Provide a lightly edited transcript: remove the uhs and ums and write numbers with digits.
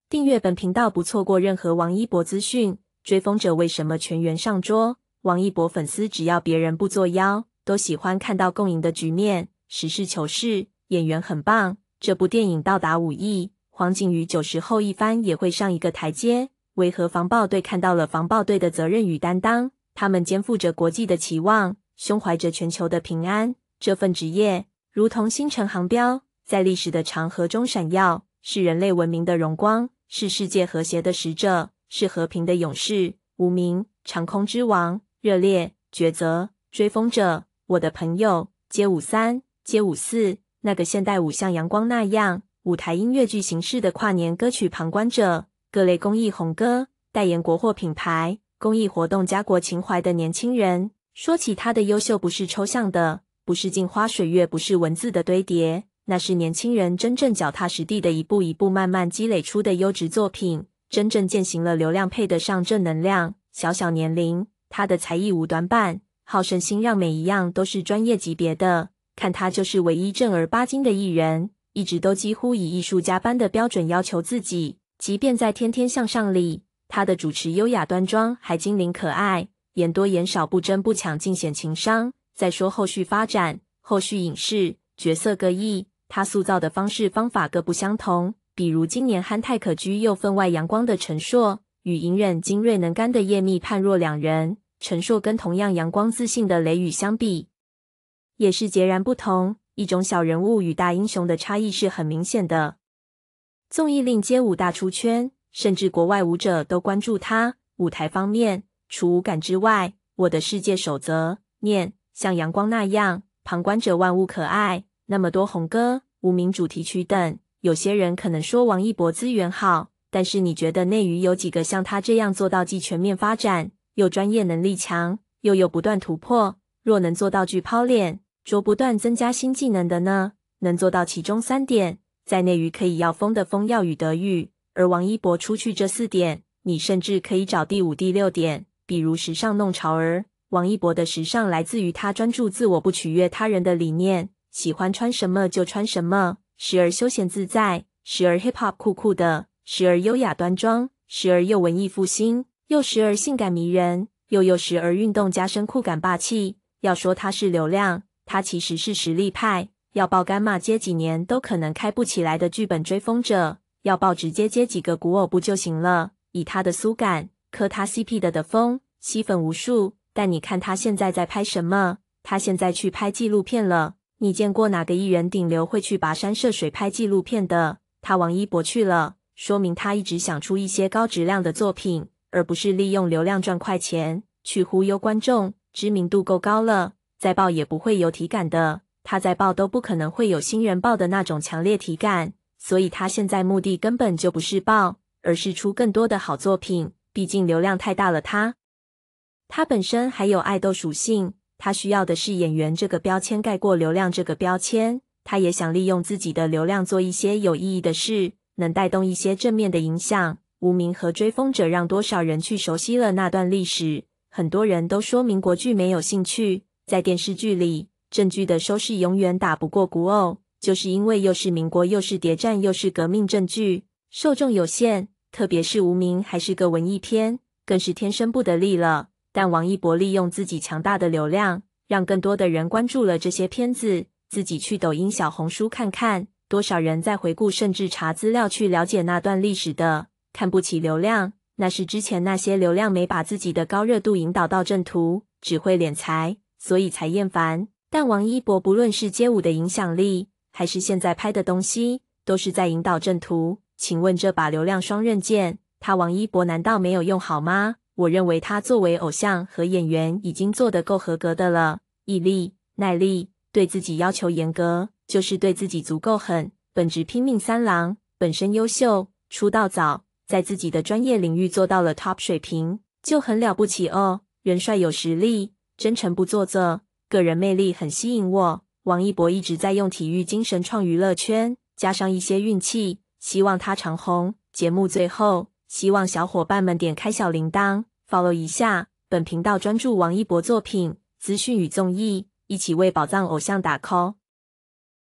订阅本频道不错过任何王一博资讯。追风者为什么全员上桌？王一博粉丝只要别人不作妖，都喜欢看到共赢的局面。实事求是，演员很棒。这部电影到达5亿，黄景瑜90后一番也会上一个台阶。为何防暴队看到了防暴队的责任与担当？他们肩负着国际的期望，胸怀着全球的平安。这份职业如同星辰航标，在历史的长河中闪耀，是人类文明的荣光，是世界和谐的使者，是和平的勇士。无名，长空之王，热烈，抉择，追风者，我的朋友，街舞3，街舞4，那个现代舞像阳光那样，舞台音乐剧形式的跨年歌曲旁观者，各类公益红歌，代言国货品牌，公益活动家国情怀的年轻人。说起他的优秀，不是抽象的，不是镜花水月，不是文字的堆叠，那是年轻人真正脚踏实地的一步一步慢慢积累出的优质作品，真正践行了流量配得上正能量。小年龄，他的才艺无短板，好胜心让每一样都是专业级别的。看他就是唯一正儿八经的艺人，一直都几乎以艺术家般的标准要求自己。即便在《天天向上》里，他的主持优雅端庄，还精灵可爱，言多言少，不争不抢，尽显情商。再说后续发展，后续影视角色各异，他塑造的方式方法各不相同。比如今年憨态可掬又分外阳光的陈硕，与隐忍精锐能干的叶密判若两人。陈硕跟同样阳光自信的雷雨相比，也是截然不同。一种小人物与大英雄的差异是很明显的。综艺令街舞大出圈，甚至国外舞者都关注他。舞台方面，除舞感之外，我的世界守则念像阳光那样，旁观者万物可爱，那么多红歌、无名主题曲等。有些人可能说王一博资源好，但是你觉得内娱有几个像他这样做到既全面发展，又专业能力强，又有不断突破？若能做到巨抛脸，着不断增加新技能的呢？能做到其中3点，在内娱可以要风的风，要雨的雨，而王一博出去这4点，你甚至可以找第5、第6点。比如时尚弄潮儿，王一博的时尚来自于他专注自我，不取悦他人的理念，喜欢穿什么就穿什么，时而休闲自在，时而 hip hop 酷酷的，时而优雅端庄，时而又文艺复兴，又时而性感迷人，又时而运动加深酷感霸气。要说他是流量，他其实是实力派。要爆干骂接几年都可能开不起来的剧本追风者，要爆直接接几个古偶不就行了。以他的苏感，磕他 CP 的风，吸粉无数。但你看他现在在拍什么？他现在去拍纪录片了。你见过哪个艺人顶流会去跋山涉水拍纪录片的？他王一博去了，说明他一直想出一些高质量的作品，而不是利用流量赚快钱去忽悠观众。知名度够高了，再爆也不会有体感的。他再爆都不可能会有新人爆的那种强烈体感，所以他现在目的根本就不是爆，而是出更多的好作品。毕竟流量太大了他本身还有爱豆属性，他需要的是演员这个标签盖过流量这个标签。他也想利用自己的流量做一些有意义的事，能带动一些正面的影响。无名和追风者让多少人去熟悉了那段历史。很多人都说民国剧没有兴趣，在电视剧里，正剧的收视永远打不过古偶，就是因为又是民国又是谍战又是革命正剧，受众有限，特别是无名还是个文艺片，更是天生不得力了。但王一博利用自己强大的流量，让更多的人关注了这些片子。自己去抖音小红书看看，多少人在回顾甚至查资料去了解那段历史的。看不起流量，那是之前那些流量没把自己的高热度引导到正途，只会敛财，所以才厌烦。但王一博不论是街舞的影响力，还是现在拍的东西，都是在引导正途。请问这把流量双刃剑，他王一博难道没有用好吗？我认为他作为偶像和演员已经做得够合格的了。毅力、耐力，对自己要求严格，就是对自己足够狠。本职拼命三郎，本身优秀，出道早，在自己的专业领域做到了 top 水平，就很了不起哦。人帅有实力，真诚不做作，个人魅力很吸引我。王一博一直在用体育精神创娱乐圈，加上一些运气，希望他长红。节目最后，希望小伙伴们点开小铃铛 ，follow 一下本频道，专注王一博作品、资讯与综艺，一起为宝藏偶像打 call。